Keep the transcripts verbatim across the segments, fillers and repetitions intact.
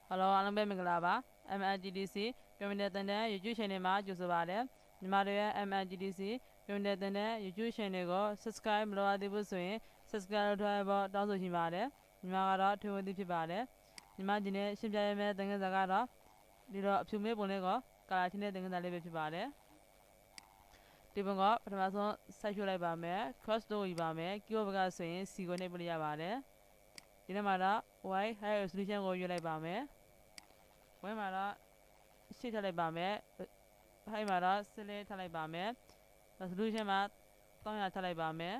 Hello အားလုံးပဲမင်္ဂလာပါ M N G D C ပြည်နယ်တန်တဲ့ YouTube channel မှာကြိုဆိုပါတယ်ညီမတို့ရဲ့ M N G D C ပြည်နယ်တန်တဲ့ YouTube channel ကို subscribe မလုပ်ရသေးဘူးဆိုရင် subscribe လုပ်ထားဖို့တောင်းဆိုချင်ပါတယ်ညီမကတော့ထွေဝင်သူဖြစ်ပါတယ်ညီမဒီနေ့ရှင်းပြရမယ့်သင်ခန်းစာကတော့ဒီတော့အဖြူမေးပုံလေးကိုကာလာချင်းတဲ့သင်ခန်းစာလေးပဲဖြစ်ပါတယ်ဒီပုံကပထမဆုံးဆက်ရွှေ့လိုက်ပါမယ် cross တို့ယူပါမယ် keyword ကဆိုရင် C ကိုနှိပ်ပြရပါတယ်ဒီနေ့မှာတော့ white high resolution ကိုရွေးလိုက်ပါမယ်ဝဲမှာတော့ရှေ့ထည့်လိုက်ပါမယ်ဟိုက်မှာတော့ဆလေးထည့်လိုက်ပါမယ် resolution မှာသုံးရာထည့်လိုက်ပါမယ်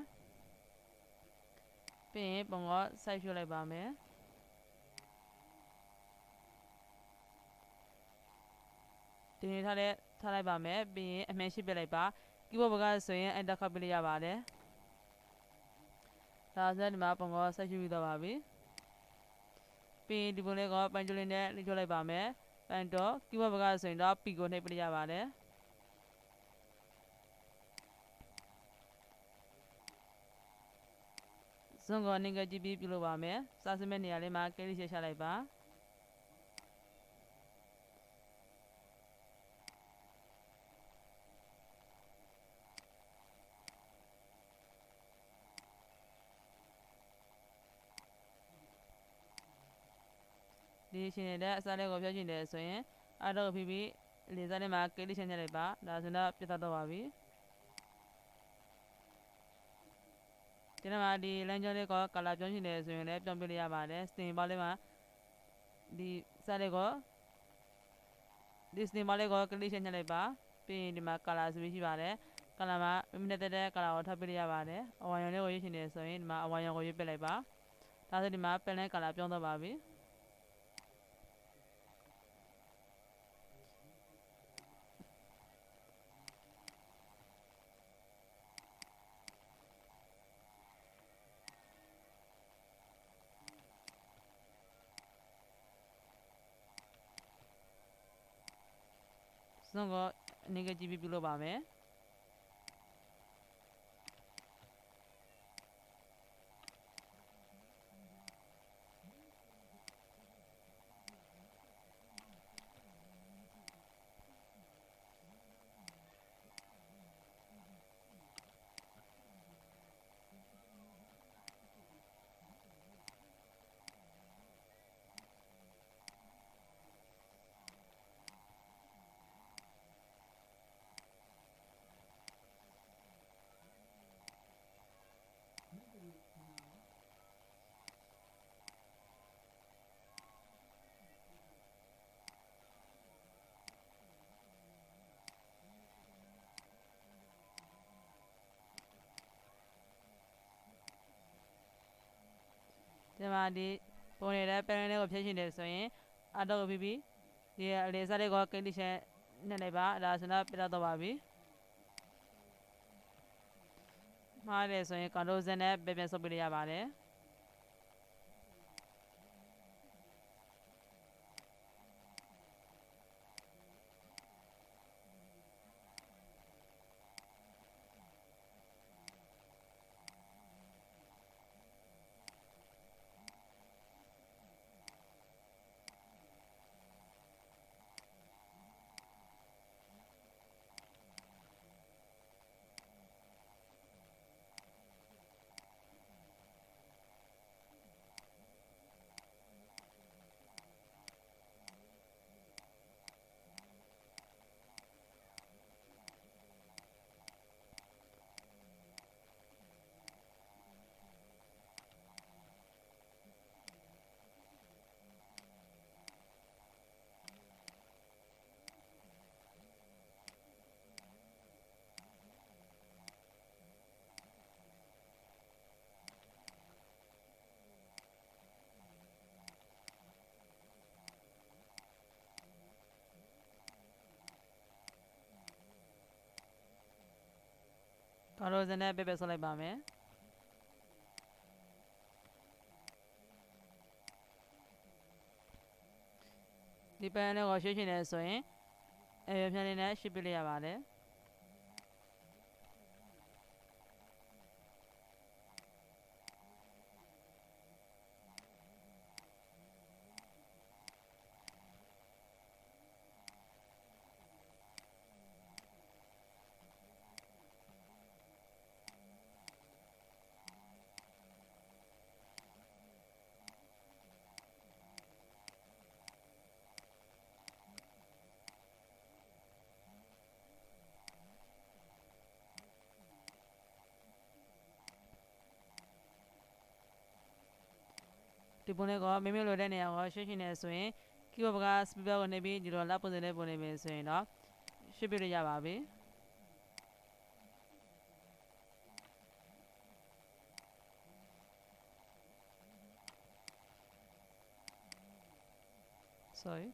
ပြီးရင်ပုံကစိုက်ရွှေ့လိုက်ပါမယ်ဒီနေ့ထားတဲ့ထားလိုက်ပါမယ်ပြီးရင်အမှန်ရှိပြလိုက်ပါ keyboard ကဆိုရင် enter ခပ်ပြလိုက်ရပါတယ်ဒါဆိုဒီမှာပုံကစိုက်ရွှေ့ပြီးတော့ပါပြီပြီးရင်ဒီပုံလေးကပန်ကျလေးနဲ့လိချိုးလိုက်ပါမယ်ပန်တော့ keyboard ကဆိုရင်တော့ P ကိုနှိပ်ပြရပါတယ်ဇွန်ကိုနှိပ်ကြည့်ပြီးပြုလုပ်ပါမယ်စာစမဲ့နေရာလေးမှာကဲလေးချချလိုက်ပါဒီရှင်နေတဲ့အစားလေးကိုပြောချင်တယ်ဆိုရင်အားတော့ဖိပြီးလေစားလေးမှာကဲလေးချင်းထည့်လိုက်ပါဒါဆိုတော့ပြတ်တော့ပါပြီဒီနေ့မှာဒီလမ်းကြောင်းလေးကိုကလာပြောင်းချင်တယ်ဆိုရင်လည်းပြောင်းပြလို့ရပါတယ်စတင်ပါလေးမှာဒီစားလေးကိုဒီစတင်ပါလေးကိုကလေးချင်းထည့်လိုက်ပါပြီးရင်ဒီမှာကလာဆိုပြီးရှိပါတယ်ကလာမှာမိနစ်တဲ့ကလာကိုထပ်ပြလို့ရပါတယ်အဝါရောင်လေးကိုရွေးချင်တယ်ဆိုရင်ဒီမှာအဝါရောင်ကိုရွေးပြလိုက်ပါဒါဆိုဒီမှာပင်လိုင်းကလာပြောင်းတော့ပါပြီဆုံးကနေကကြည့်ပြီးပြုလုပ်ပါမယ်ဒီမှာဒီပုံနေတဲ့ပန်းလေးကိုဖြည့်ရှင်တယ်ဆိုရင်အတော့ပြီးပြီဒီအလေးစားလေးကိုကိန်းတိချက်နဲ့လိုက်ပါဒါဆိုတော့ပြတ်တော့ပါပြီမှားတယ်ဆိုရင် control Z နဲ့ပြန်ပြန်ဆုပ်ပြရပါတယ်ကာရိုဇန်နဲ့ပဲပဲဆွလိုက်ပါမယ်ဒီပန်းလေးကိုရွှေ့ချင်တယ်ဆိုရင်အဲဖြန်းလေးနဲ့ရှင်းပြလိုက်ရပါတယ်ဒီပုံလေးကမိမိလိုတဲ့နေရာကိုရှင်းရှင်းနေဆိုရင် keyboard က speaker ကိုနှိပ်ပြီးဒီလိုလက်ပုံစံလေးပုံနေပြီဆိုရင်တော့ရှင်းပြလို့ရပါပြီ sorry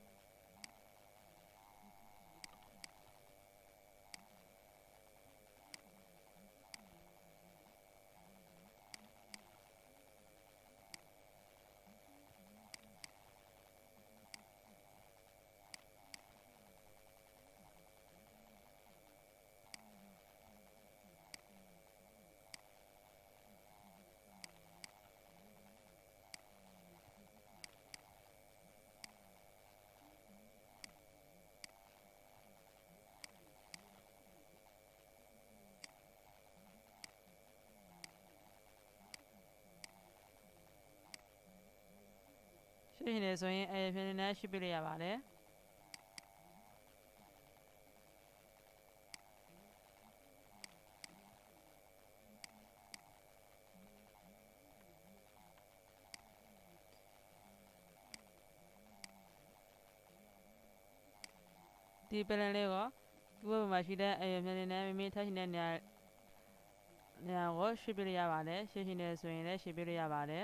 ရှင်းနေဆိုရင်အဲဖြစ်နေနဲ့ရှင်းပြလို့ရပါတယ်ဒီပလန်လေးကိုဒီဘက်မှာရှိတဲ့အဲရဖြစ်နေနဲ့မိမိထပ်ရှိတဲ့နေရာနေရာကိုရှင်းပြလို့ရပါတယ်ရှင်းရှင်းနေဆိုရင်လည်းရှင်းပြလို့ရပါတယ်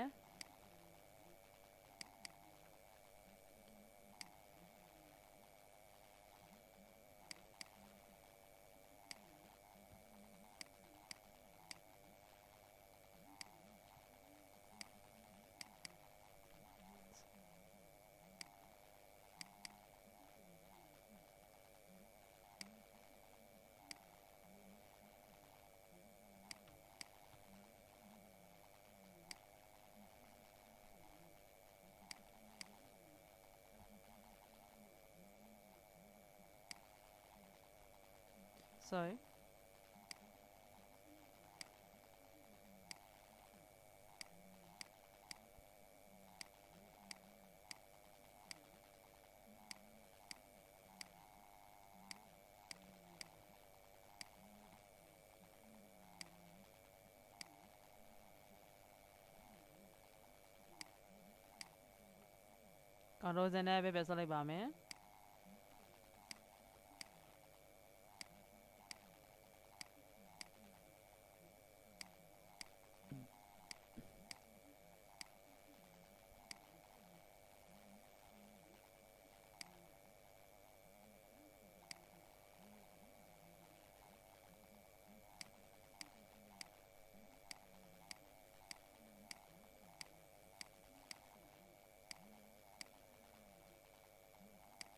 sorry Control Zနဲ့ပဲပဲဆက်လိုက်ပါမယ်။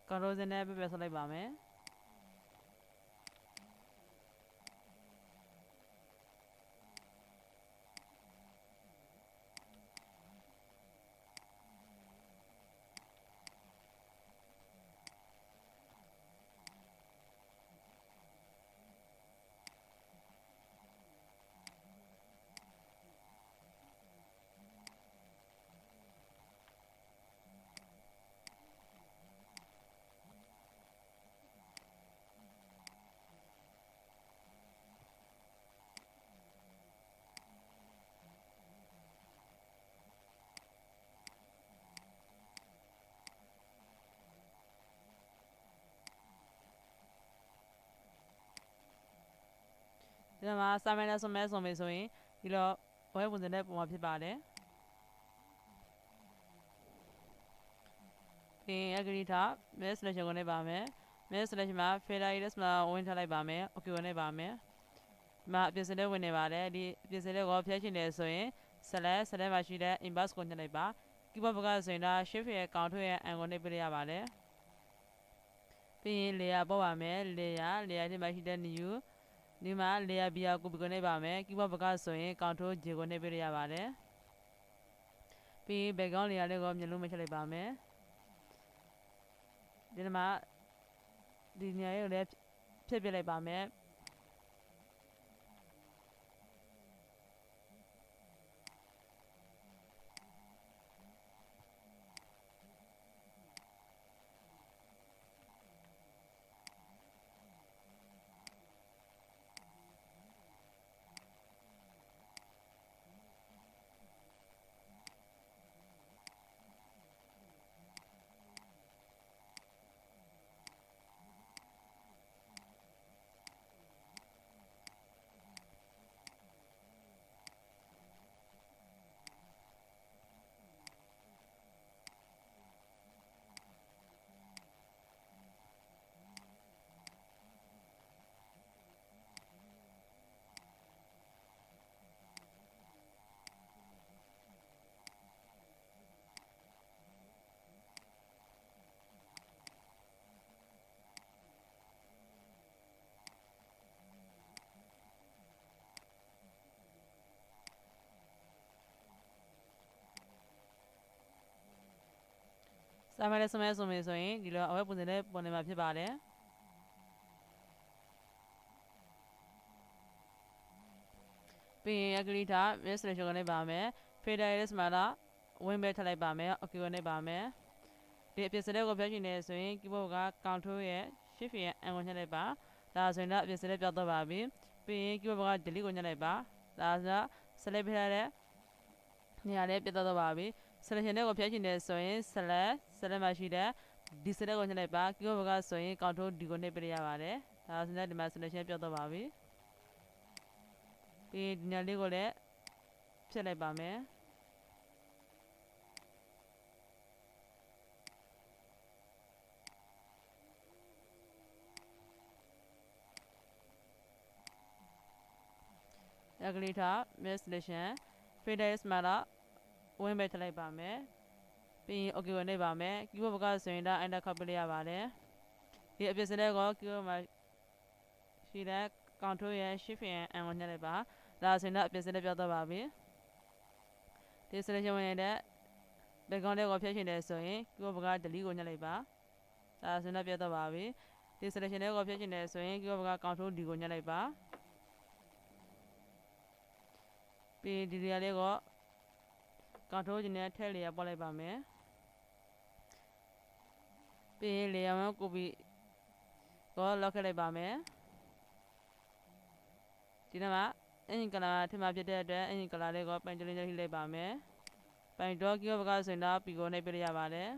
ကောင်ထိုးစင်းနဲ့ပြပြဆက်လိုက်ပါမယ်ဒီမှာစာမဲနဲ့ဆွမဲဆွမဲဆိုရင်ဒီတော့ဝဲပုံစံနဲ့ပုံမှာဖြစ်ပါတယ်ပြီးရင်အဂရိထား mail selection ကိုနဲ့ပါမယ် mail selection မှာ fader iris မှာဝင်ထားလိုက်ပါမယ် okay ကိုနဲ့ပါမယ်ဒီမှာအပြင်စတဲ့ဝင်နေပါတယ်ဒီအပြင်စတဲ့ကိုဖျက်ချင်တယ်ဆိုရင် select select မှာရှိတဲ့ inbox ကိုညှပ်လိုက်ပါ keyboard ဘက်ကဆိုရင်ဒါ shift ရဲ့ counter ရဲ့ an ကိုနှိပ်ပြရပါတယ်ပြီးရင် layer ပေါ်ပါမယ် layer layer ဒီမှာရှိတဲ့ newဒီမှာ layer B ကို copy ကိုနှိပ်ပါမယ် keyboard ဘက်ကဆိုရင် control J ကိုနှိပ်ပြရပါတယ်ပြီးရင် background layer လေးကိုမျက်လုံးမချလိုက်ပါမယ်ဒီမှာဒီနေရာကိုလည်းဖြည့်ပြလိုက်ပါမယ်စာမဲနဲ့ဆွမဲဆွမဲဆိုရင်ဒီလိုအဝဲပုံစံနဲ့ပုံနေမှာဖြစ်ပါတယ်ပြီးရင်အဂရိထား mail selection ကိုနှိပ်ပါမယ် fader iris မှာလာဝင်ပဲထလိုက်ပါမယ် okay ကိုနှိပ်ပါမယ်ဒီအပြင်စတဲ့ကိုဖျက်ချင်တယ်ဆိုရင် keyboard က control ရဲ့ shift ရဲ့ an ကိုညှပ်လိုက်ပါဒါဆိုရင်တော့အပြင်စတဲ့ပြောက်တော့ပါပြီပြီးရင် keyboard က delete ကိုညှပ်လိုက်ပါဒါဆိုတော့ select ပြထားတဲ့နေရာလေးပြတ်တော့ပါပြီ selection တွေကိုဖျက်ချင်တယ်ဆိုရင် select select မှာရှိတဲ့ဒီ select ကိုညှပ်လိုက်ပါ keyboard ကဆိုရင် control D ကိုနှိပ်ပြရပါတယ်ဒါဆိုရင်ဒီမှာ selection ပြတ်တော့ပါပြီပြီးဒီနေရာလေးကိုလည်းဖြတ်လိုက်ပါမယ်အဂရိထား mail selection fader iris မှာလာဝင်ပဲထလိုက်ပါမယ်ပြီးရင် okay ကိုနှိပ်ပါမယ် keyboard ဘက်ကဆိုရင်ဒါ enter ခေါက်ပြရပါတယ်ဒီအပြင်စတဲ့ကို keyboard မှာရှိတဲ့ control ရဲ့ shift ရဲ့ an ကိုညှပ်လိုက်ပါဒါဆိုရင်တော့အပြင်စတဲ့ပြောက်တော့ပါပြီဒီ selection ဝင်နေတဲ့ background လေးကိုဖျက်ချင်တယ်ဆိုရင် keyboard ဘက်က delete ကိုညှပ်လိုက်ပါဒါဆိုရင်တော့ပြတ်တော့ပါပြီဒီ selection လေးကိုဖျက်ချင်တယ်ဆိုရင် keyboard ဘက်က control D ကိုညှပ်လိုက်ပါပြီးဒီနေရာလေးကို control ဂျင်းနဲ့ထည့်လေရပေါ်လိုက်ပါမယ်ပြီးရင် layer မှာ copy ကို lock ခဲ့လိုက်ပါမယ်ဒီနေ့မှာအင်ဂျင်ကလာထင်မှာဖြစ်တဲ့အတွက်အင်ဂျင်ကလာလေးကိုပိုင်တလင်းလေးထိလိုက်ပါမယ်ပိုင်တော့ keyboard ဘက်ကဆိုရင်တော့ P ကိုနှိပ်ပြရပါတယ်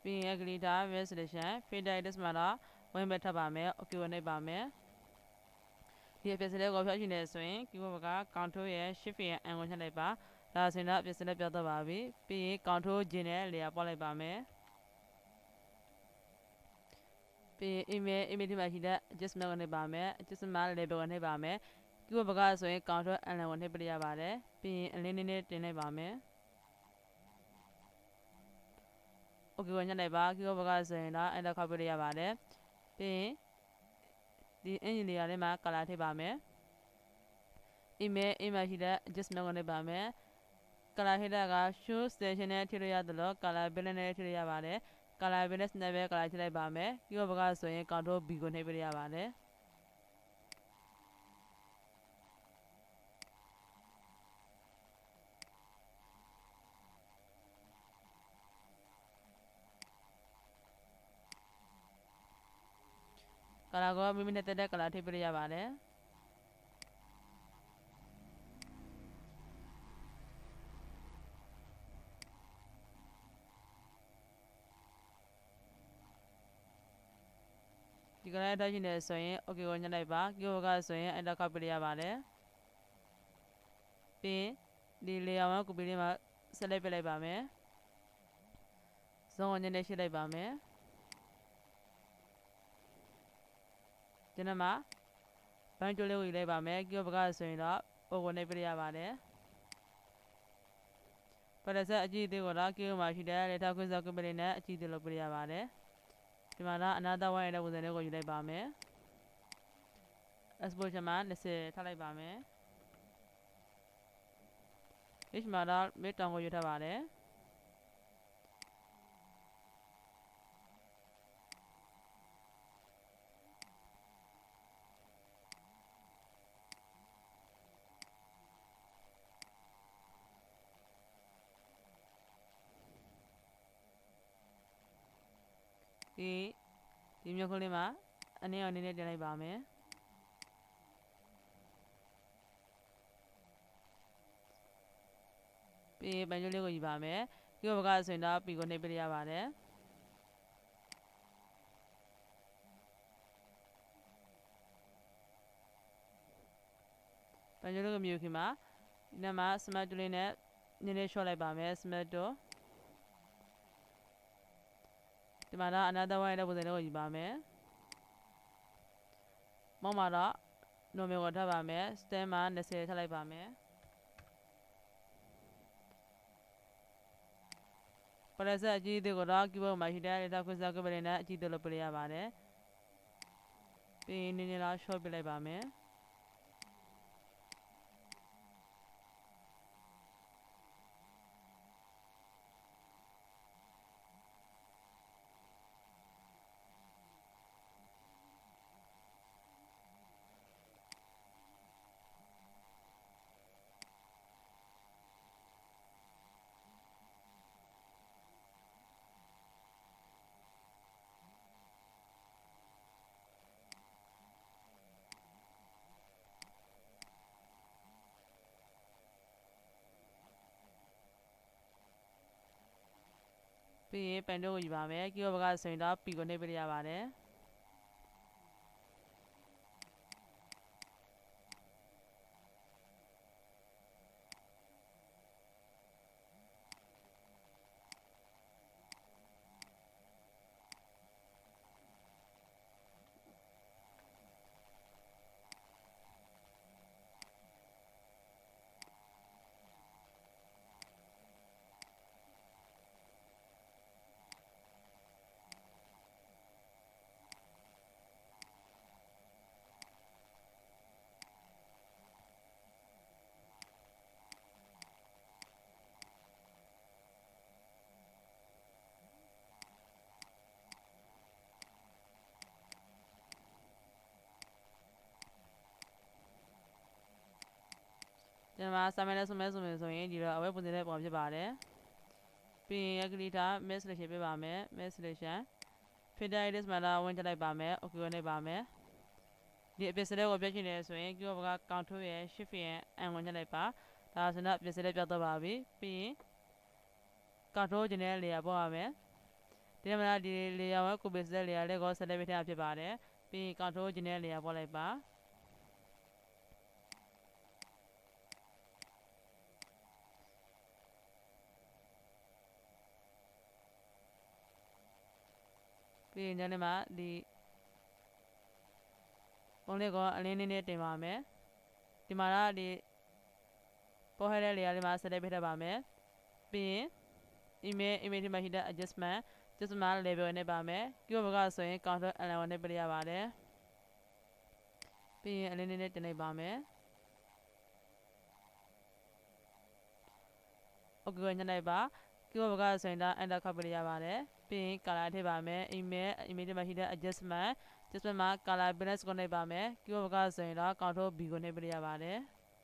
ပြီးရင် Glitter Matte Selection Fade Edit မှာတော့ဝင်ပဲထပ်ပါမယ် Okay ကိုနှိပ်ပါမယ်ဒီအပြည့်စလေးကိုဖြောက်ချင်နေဆိုရင် keyboard က Control ရဲ့ Shift ရဲ့ N ကိုညှပ်လိုက်ပါဒါဆိုရင်တော့အပြည့်စလေးပြောက်သွားပါပြီပြီးရင် Control ဂျင်းနဲ့ layer ပေါက်လိုက်ပါမယ်ပြီး email email ဒီမှာရှိတဲ့ adjustment ကိုနှိပ်ပါမယ် adjustment label ကိုနှိပ်ပါမယ် keyboard ကဆိုရင် Control N ကိုနှိပ်ပြရပါတယ်ပြီးရင်အလင်းလေးနဲ့တင်လိုက်ပါမယ် Okay ကိုညှပ်လိုက်ပါ keyboard ကဆိုရင်တော့ enter ခေါက်ပြရပါတယ်ပြီးရင်ဒီ engine layer လေးမှာ color ထည့်ပါမယ် email email ရှိတဲ့ adjustment ကိုနှိပ်ပါမယ် color ထည့်တာက show station နဲ့ထည့်လို့ရသလို color balance နဲ့ထည့်လို့ရပါတယ် color balance နဲ့ပဲ color ထည့်လိုက်ပါမယ် keyboard ကဆိုရင် Control B ကိုနှိပ်ပြရပါတယ်ကလာကိုမိမိနဲ့တက်တဲ့ကလာထည့်ပြရပါတယ်ဒီကလာထားရှင်နေဆိုရင် Okay ကိုညှပ်လိုက်ပါ keyboard ကဆိုရင် enter ခေါက်ပြရပါတယ်ပြီးဒီ layer မှာ copy လေးမှာ select ပြလိုက်ပါမယ် zone ကိုညှပ်နေရှိလိုက်ပါမယ်ကျွန်တော်မှာဘန်းကျိုးလေးကိုယူလိုက်ပါမယ် keyboard ကဆိုရင်တော့ O ကိုနှိပ်ပြရပါတယ်ပရဆက်အကြည့်အသေးကိုတော့ keyboard မှာရှိတဲ့ letter ခွင့်စားခွင့်ပလေးနဲ့အကြည့်အသေးလုပ်ပြရပါတယ်ဒီမှာတော့အနာသားဝိုင်းရတဲ့ပုံစံလေးကိုယူလိုက်ပါမယ် exposure မှာ၂၀ထားလိုက်ပါမယ် H မှာတော့ mid town ကိုယူထားပါတယ်ဒီဒီမျိုးကလေးမှာအနေနဲ့အနေနဲ့တင်လိုက်ပါမယ်ပြီးပန်းကျိုးလေးကိုယူပါမယ် keyboard ကဆိုရင်တော့ P ကိုနှိပ်ပြရပါတယ်ပန်းကျိုးလေးကိုမြူခင်မှာဒီနေ့မှာ smart tool လေးနဲ့နည်းနည်းရှော့လိုက်ပါမယ် smart tool ဒီမှာတော့အနာသားဝိုင်းရတဲ့ပုံစံလေးကိုယူပါမယ်မောင်းမှာတော့ normal ကိုထားပါမယ် stand မှာ၂၀ထားလိုက်ပါမယ်ပရဆက်အကြည့်အသေးကိုတော့ keyboard မှာရှိတဲ့ letter ခွင့်စားခွင့်ပလေးနဲ့အကြည့်အသေးလုပ်ပြရပါတယ်ပြီးနည်းနည်းလောက် short ပြလိုက်ပါမယ်ပြီးရင်ပန်တိုးကိုယူပါမယ် keyboard ကဆိုရင်တော့ P ကိုနှိပ်ပြရပါတယ်ကျွန်တော်မှာစာမဲနဲ့ဆိုမဲဆိုမယ်ဆိုရင်ဒီတော့အဝဲပုံစံနဲ့ပုံဖြစ်ပါတယ်ပြီးရင် Glitter Matte Selection ပြပါမယ် Matte Selection Fade Edit မှာတော့ဝင်ချလိုက်ပါမယ် Okay ကိုနှိပ်ပါမယ်ဒီအပြည့်စလေးကိုပြည့်ချင်တယ်ဆိုရင် keyboard က Control ရဲ့ Shift ရဲ့ N ကိုညှပ်လိုက်ပါဒါဆိုတော့အပြည့်စလေးပြောက်သွားပါပြီပြီးရင် Control ဂျင်းနဲ့ layer ပေါ်ပါမယ်ဒီမှာဒီလေယာဉ်ဝဲကိုပစ်တဲ့လေယာဉ်လေးကို select ပေးထားဖြစ်ပါတယ်ပြီး control ကျင်တဲ့လေယာဉ်ပေါ်လိုက်ပါပြီးရင်လည်းမှာဒီပုံလေးကိုအလင်းလေးနဲ့တင်ပါမယ်ဒီမှာကဒီပေါ်ဟဲတဲ့လေယာဉ်လေးမှာ select ပေးထားပါမယ်ပြီးရင် email image မှာရှိတဲ့ adjustment adjustment level နဲ့ပါမယ်ကိဘကဆိုရင် control L one နဲ့ပြရပါတယ်ပြီးရင်အလင်းလေးနဲ့တင်လိုက်ပါမယ် okay ကိုညှိလိုက်ပါကိဘကဆိုရင်ဒါ enter ခောက်ပြရပါတယ်ပြီးရင် color ထည့်ပါမယ် email image မှာရှိတဲ့ adjustment adjustment မှာ color balance ကိုနှိပ်ပါမယ်ကိဘကဆိုရင်ဒါ control B ကိုနှိပ်ပြရပါတယ်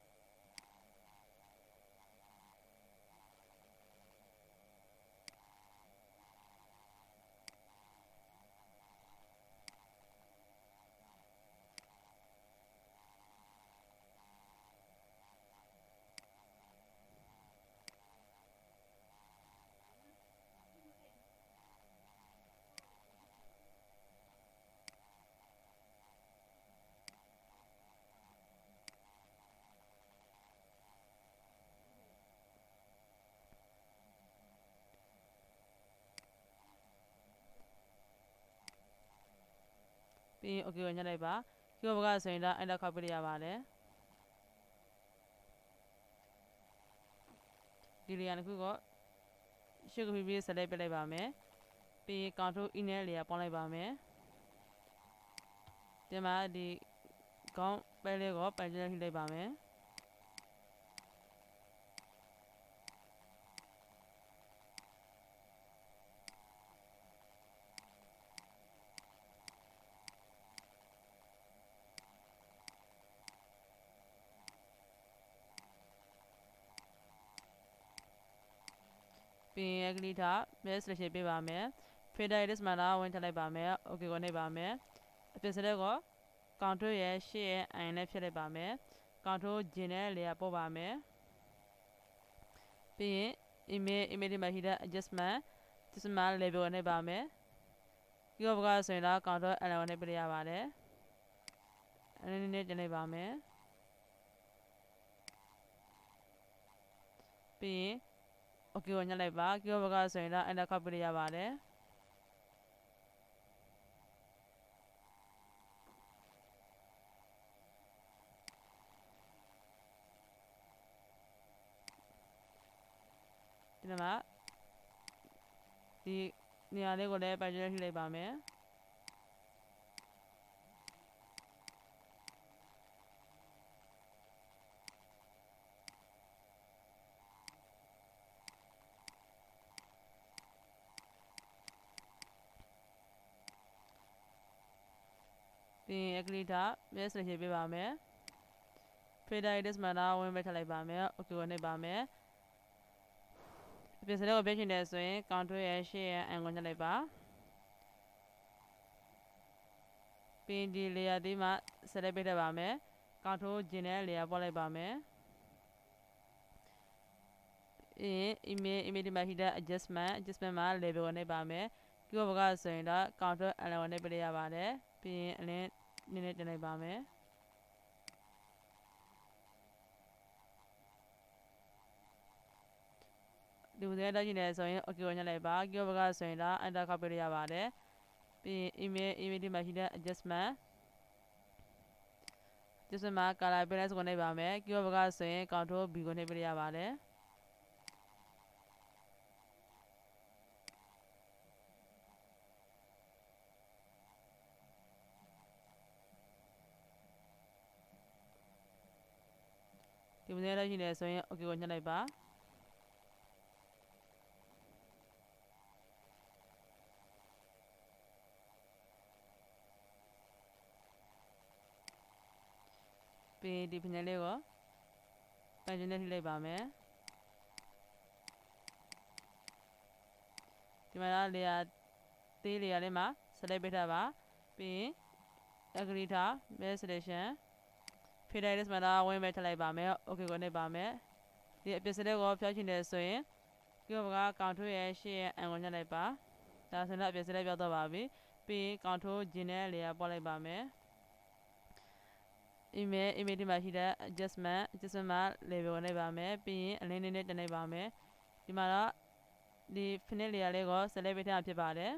ပြီးရင် okay ကိုညှိလိုက်ပါကိဘကဆိုရင်ဒါ enter ခောက်ပြရပါတယ်ဒီလေယာဉ်တစ်ခုကရှုပ်ပြီးပြီး select ပြလိုက်ပါမယ်ပြီး control E နဲ့လေယာဉ်ပေါင်းလိုက်ပါမယ်ဒီမှာဒီခေါင်းပဲလေးကိုပိုင်ကျနှိပ်လိုက်ပါမယ်ပြီးရင်ကလေးထား mass selection ပေးပါမယ် fader edit မှာလာဝင်ထည့်လိုက်ပါမယ် okay ကိုနှိပ်ပါမယ်အပြင်စတဲ့ကို control ရဲ့ shift ရဲ့ I နဲ့ဖြတ်လိုက်ပါမယ် control J နဲ့လေယာဉ်ပို့ပါမယ်ပြီးရင် image image မှာရှိတဲ့ adjustment adjustment level ကိုနှိပ်ပါမယ်ကိဘကဆိုရင်ဒါ control L one နဲ့ပြရပါတယ်အနည်းနည်းကျန်လိုက်ပါမယ်ပြီးရင်okay ကိုညှိလိုက်ပါကိဘကဆိုရင်ဒါ enter ခောက်ပြရပါတယ်ဒီမှာဒီနေရာလေးကိုလည်းပိုင်ကျနှိပ်လိုက်ပါမယ်ပြီးရင်ကလေးထား mass selection ပေးပါမယ် fader edit မှာလာဝင်ပဲထည့်လိုက်ပါမယ် okay ကိုနှိပ်ပါမယ်အပြင်စတဲ့ကိုပြချင်တယ်ဆိုရင် control ရဲ့ shift ရဲ့ I ကိုညှိလိုက်ပါပြီးရင်ဒီ layer ဒီမှာ select ပေးထည့်ပါမယ် control J နဲ့ layer ပို့လိုက်ပါမယ်ပြီးရင် image image မှာရှိတဲ့ adjustment adjustment မှာ level ကိုနှိပ်ပါမယ်ကိဘကဆိုရင်ဒါ control L one နဲ့ပြရပါတယ်ပြီးရင်အလင်းနည်းနည်းတင်လိုက်ပါမယ်ဒီလိုတဲ့ကြည့်နေဆိုရင် okay ကိုညှိလိုက်ပါကိဘကဆိုရင်ဒါ enter ခောက်ပြရပါတယ်ပြီးရင် image image မှာရှိတဲ့ adjustment adjustment မှာ color balance ကိုနှိပ်ပါမယ်ကိဘကဆိုရင် control B ကိုနှိပ်ပြရပါတယ်ဒီလိုတဲ့ကြည့်နေဆိုရင် okay ကိုညှိလိုက်ပါပြီးဒီပညာလေးကိုပိုင်ကျနဲ့ထိလိုက်ပါမယ်ဒီမှာလေယာသေးလေယာလေးမှာ select ပေးထားပါပြီးရင် agree ထား mass selection fader edit မှာလာဝင်ပဲထည့်လိုက်ပါမယ် okay ကိုနှိပ်ပါမယ်ဒီအပြင်စတဲ့ကိုဖျောက်ချင်တယ်ဆိုရင်ကိဘက control ရဲ့ shift ရဲ့ I ကိုညှိလိုက်ပါဒါဆိုတော့အပြည့်စလိုက်ပြောတော့ပါပြီပြီးကောင်ထိုးဂျင်းနဲ့လေယာပေါ်လိုက်ပါမယ် email email ဒီမှာရှိတဲ့ adjustment adjustment မှာ level ကိုနှိပ်ပါမယ်ပြီးရင်အလင်းလေးနဲ့တင်လိုက်ပါမယ်ဒီမှာတော့ဒီ finish layer လေးကို select ပေးထားဖြစ်ပါတယ်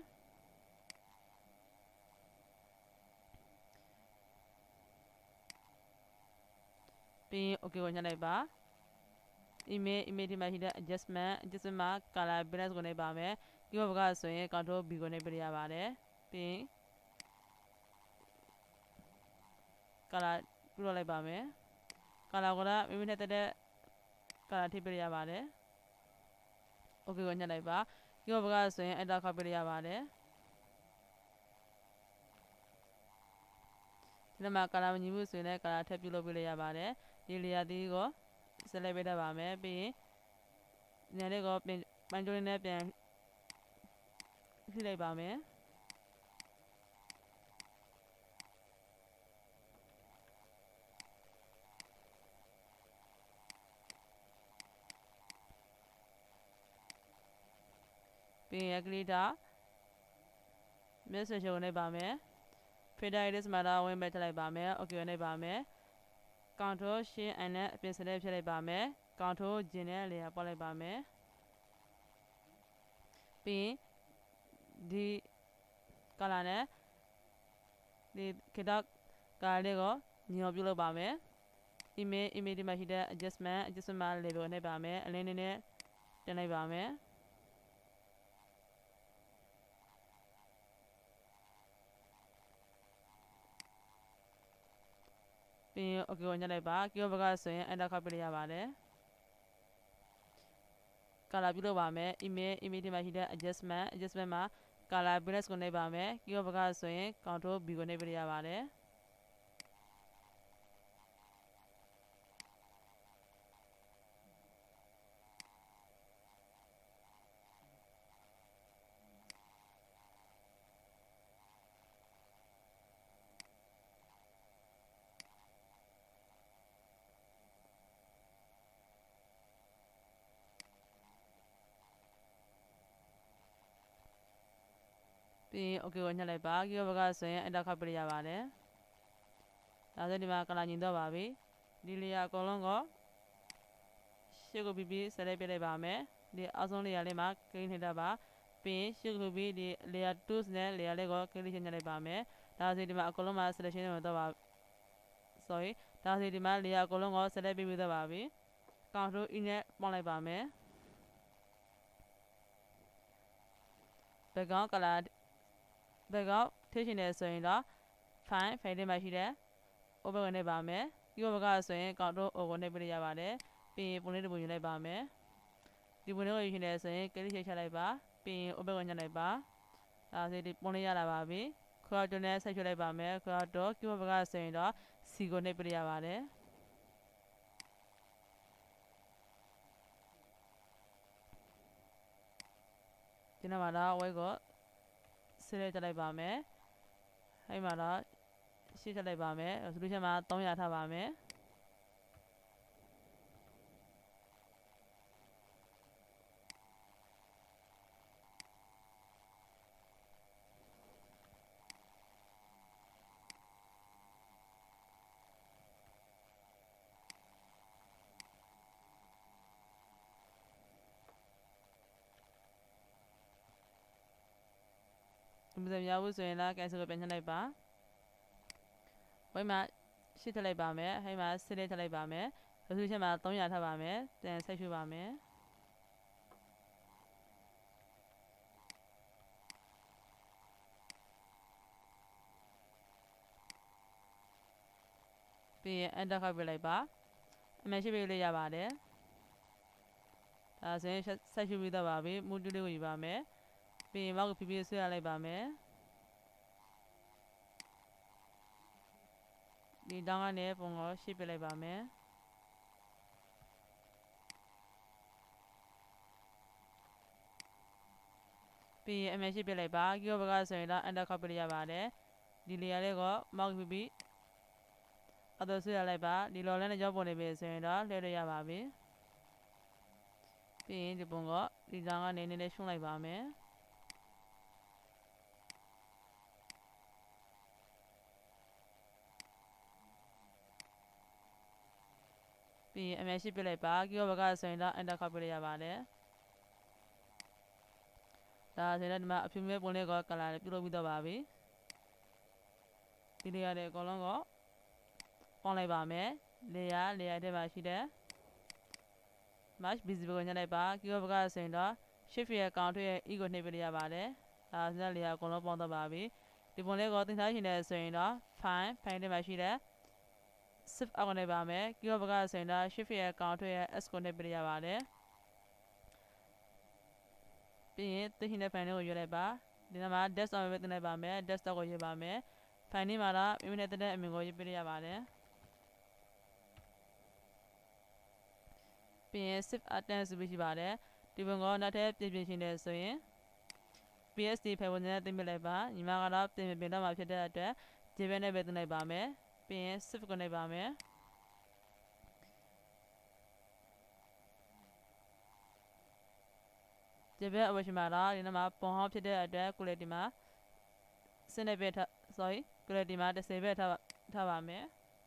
ပြီးရင် okay ကိုညှပ်လိုက်ပါ email email ဒီမှာရှိတဲ့ adjustment adjustment မှာ color balance ကိုနှိပ်ပါမယ်ဒီဘက်ကဆိုရင် control B ကိုနှိပ်ပြရပါတယ်ပြီးရင် color ပြုလုပ်လိုက်ပါမယ် color ကိုလည်းမိမိနဲ့တက်တဲ့ color ထိပြရပါတယ် okay ကိုညှပ်လိုက်ပါဒီဘက်ကဆိုရင် enter ခေါက်ပြရပါတယ်ဒီမှာ color မညီဘူးဆိုရင်လည်း color ထပ်ပြုလုပ်ပြရပါတယ်ဒီ layer ဒီကို select ပေးတတ်ပါမယ်ပြီးရင်ညလေးကိုပန်းကြိုးလေးနဲ့ပြန်ဖြည့်လိုက်ပါမယ်ပြီးရင် glitter message ကိုနှိပ်ပါမယ် fader edit မှာတော့ဝင်မဲ့ထည့်လိုက်ပါမယ် okay ကိုနှိပ်ပါမယ် control shift and နဲ့အပြင် select ဖြည့်လိုက်ပါမယ် control ဂျင်းနဲ့လေယာပေါ်လိုက်ပါမယ်ပြီးရင်ဒီ color နဲ့ဒီခေတ္တ color လေးကိုညှော်ပြုလုပ်ပါမယ် email email ဒီမှာရှိတဲ့ adjustment adjustment မှာ level ကိုနှိပ်ပါမယ်အလင်းလေးနဲ့တင်လိုက်ပါမယ်ပြီးရင် okay ကိုညှပ်လိုက်ပါ keyboard ဘက်ကဆိုရင် enter ခေါက်ပြရပါတယ် color ပြုလုပ်ပါမယ် email email ဒီမှာရှိတဲ့ adjustment adjustment မှာ color balance ကိုနှိပ်ပါမယ် keyboard ဘက်ကဆိုရင် control B ကိုနှိပ်ပြရပါတယ်ပြီးရင် okay ကိုညှပ်လိုက်ပါ keyboard ဘက်ကဆိုရင် enter ခေါက်ပြရပါတယ်ဒါဆိုဒီမှာ color ညီတော့ပါပြီဒီ layer အကုန်လုံးကိုရှေ့ကိုပြီးပြီး select ပြလိုက်ပါမယ်ဒီအောက်ဆုံး layer လေးမှာ click နှိပ်တတ်ပါပြီးရင်ရှေ့ကိုပြီးဒီ layer tools နဲ့ layer လေးကို click ညှပ်လိုက်ပါမယ်ဒါဆိုဒီမှာအကုန်လုံးမှာ selection ဝင်တော့ပါ sorry ဒါဆိုဒီမှာ layer အကုန်လုံးကို select ပြီးပြီးတော့ပါပြီ control E နဲ့ပေါင်းလိုက်ပါမယ် background color background ထည့်ရှင်နေဆိုရင်တော့ file file ထဲမှာရှိတဲ့ open ကိုနှိပ်ပါမယ်ဒီဘက်ကဆိုရင် control O ကိုနှိပ်ပြရပါတယ်ပြီးရင်ပုံလေးတစ်ပုံယူလိုက်ပါမယ်ဒီပုံလေးကိုယူရှင်နေဆိုရင် click ချလိုက်ပါပြီးရင် open ကိုညှပ်လိုက်ပါဒါဆိုဒီပုံလေးရလာပါပြီ crop နဲ့ဆက်ရွှေ့လိုက်ပါမယ် crop တော့ keyboard ဘက်ကဆိုရင်တော့ C ကိုနှိပ်ပြရပါတယ်ဒီနောက်မှာတော့ white ကို select တက်လိုက်ပါမယ်အဲ့မှာတော့ရှင်းချက်လိုက်ပါမယ် resolution မှာသုံးရာထားပါမယ်ဒီမှာများဘူးဆိုရင်လည်း cancel ကိုပြန်ညှပ်လိုက်ပါဝိုင်းမှာရှင်းထည့်လိုက်ပါမယ်အဲ့မှာ select ထည့်လိုက်ပါမယ် resolution မှာသုံးရာထားပါမယ်ပြန်ဆက်ရွှေ့ပါမယ်ပြီးရင် enter ခေါက်ပြလိုက်ပါအမှန်ရှိပြလို့ရပါတယ်ဒါဆိုရင်ဆက်ရွှေ့ပြီးတော့ပါပြီမူတူလေးကိုယူပါမယ်ပြီးရင်မောက်ကိုဖြည်းဖြည်းဆွဲရလိုက်ပါမယ်ဒီတောင်းကနေပုံကိုရှေ့ပြလိုက်ပါမယ်ပြီးရင်အမှန်ရှိပြလိုက်ပါ keyboard ဘက်ကဆိုရင်တော့ enter ခေါက်ပြရပါတယ်ဒီ layer လေးကိုမောက်ဖြည်းဖြည်းအတော့ဆွဲရလိုက်ပါဒီလော်လန်းနဲ့ကြောပုံနေပြီဆိုရင်တော့လှည့်လို့ရပါပြီပြီးရင်ဒီပုံကဒီတောင်းကနေနည်းနည်းရှုံးလိုက်ပါမယ်ပြီးအမြဲရှိပြလိုက်ပါကီရောဘကဆိုရင်တော့ enter ခောက်ပြလိုက်ရပါတယ်ဒါဆိုရင်ဒီမှာအဖြူမဲပုံလေးက color လေးပြုလုပ်ပြီးတော့ပါပြီဒီနေရာတွေအကုန်လုံးကိုပေါင်းလိုက်ပါမယ် layer layer ထဲမှာရှိတဲ့ match visible ကိုညှပ်လိုက်ပါကီရောဘကဆိုရင်တော့ shift ရဲ့ counter ရဲ့ e ကိုနှိပ်ပြလိုက်ရပါတယ်ဒါဆိုရင် layer အကုန်လုံးပေါင်းတော့ပါပြီဒီပုံလေးကိုသင်ထားရှင်နေဆိုရင်တော့ file file ထဲမှာရှိတဲ့ shift အောက်ကိုနှိပ်ပါမယ်ကီရောဘကဆိုရင်တော့ shift ရဲ့ counter ရဲ့ s ကိုနှိပ်ပြလိုက်ရပါတယ်ပြီးရင်သိရှင်တဲ့ file လေးကိုရွေးလိုက်ပါဒီနေ့မှာ desktop ပဲတင်လိုက်ပါမယ် desktop ကိုရွေးပါမယ် file นี้မှာတော့မိမိနဲ့တဲ့အမြင်ကိုရွေးပြလိုက်ရပါတယ်ပြီးရင် shift attach ဆိုပြီးရှိပါတယ်ဒီပုံကိုနောက်ထပ်ပြင်ပြင်ရှင်နေဆိုရင် psd ဖယ်ဝင်နဲ့တင်ပြလိုက်ပါညီမကတော့ပြင်ပြင်တော့မှာဖြစ်တဲ့အတွက် jpeg နဲ့ပဲတင်လိုက်ပါမယ်ပြီးရင် shift ကိုနှိပ်ပါမယ်jpeg အဝရှိမှာတော့ဒီနေ့မှာပုံဟောင်းဖြစ်တဲ့အတွက် quality မှာစနစ်ပဲထား sorry quality မှာတစ်ဆယ်ပဲထားထားပါမယ်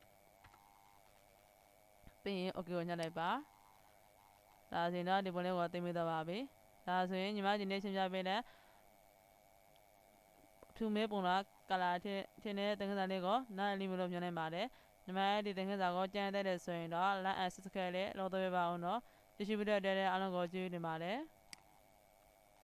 ပြီးရင် okay ကိုညှပ်လိုက်ပါဒါဆိုရင်တော့ဒီပုံလေးကိုတင်ပြတော့ပါပြီဒါဆိုရင်ညီမဒီနေ့ရှင်းပြပေးတဲ့ဖြူမဲပုံလား color ထင်းထင်းတဲ့သင်ခန်းစာလေးကိုနားလည်လို့ပြောနိုင်ပါတယ်ညီမဒီသင်ခန်းစာကိုကြံတဲ့တဲ့ဆိုရင်တော့ like and subscribe လေးလုပ်တော့ပြပါအောင်တော့ကြည့်ရှုပြီးတဲ့အတွက်အားလုံးကိုကျေးဇူးတင်ပါတယ်